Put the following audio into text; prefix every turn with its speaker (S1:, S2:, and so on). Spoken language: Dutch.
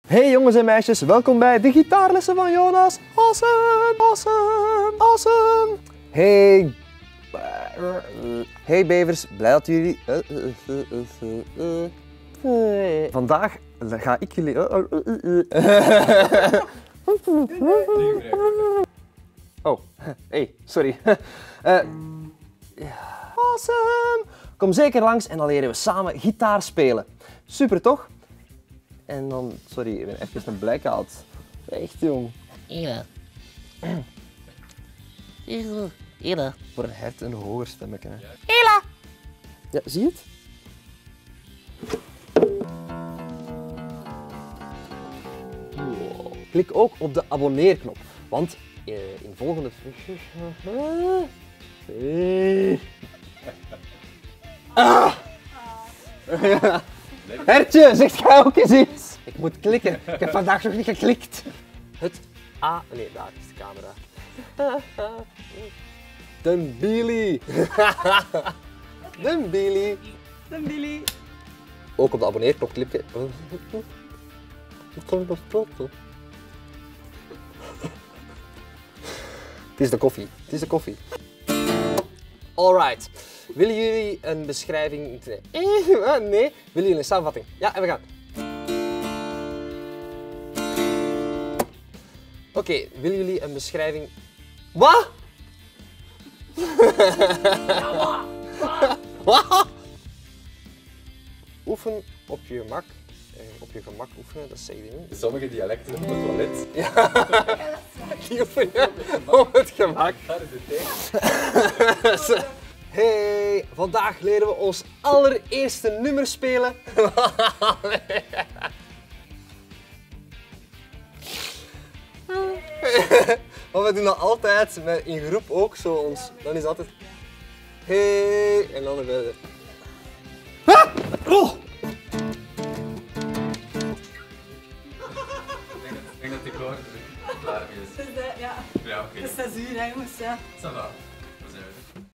S1: Hey jongens en meisjes, welkom bij de gitaarlessen van Jonas. Awesome, awesome, awesome. Hey. Hey bevers, blij dat jullie... Vandaag ga ik jullie... Oh, hey, sorry. Awesome. Kom zeker langs en dan leren we samen gitaar spelen. Super toch? En dan, sorry, ik ben even een blackout. Echt jong.
S2: Ja. Ela.
S1: Voor een hert een hoger stemmetje.
S2: Ela.
S1: Ja, zie je het? Wow. Klik ook op de abonneerknop, want in volgende... Ah! Ja. Hertje, zegt jij ook eens iets? Ik moet klikken. Ik heb vandaag nog niet geklikt. Het A... Nee, daar is de camera. De Billy. De Billy.
S2: De Billy.
S1: Ook op de abonneerknop klikken. Het is de koffie. Het is de koffie. Alright. Willen jullie een beschrijving... Nee. Willen jullie een samenvatting? Ja, en we gaan. Oké, willen jullie een beschrijving... Wat? Wat? Oefen op je gemak. Op je gemak oefenen, dat zeg je niet.
S3: Sommige dialecten op het toilet.
S1: Ja, die oefenen op het gemak.
S3: Dat is het thema.
S1: Hey, vandaag leren we ons allereerste nummer spelen. Want we doen dat altijd in groep ook zo ons. Dan is het altijd hey en dan verder. Oh!
S3: Ik denk dat die klaar is.
S4: Ja,
S3: Ja, oké.
S4: het is 6 uur, hè, jongens. Ja.
S3: Ça va.